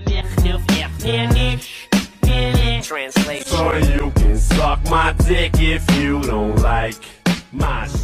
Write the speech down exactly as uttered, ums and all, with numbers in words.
Translate. So you can suck my dick if you don't like my shit.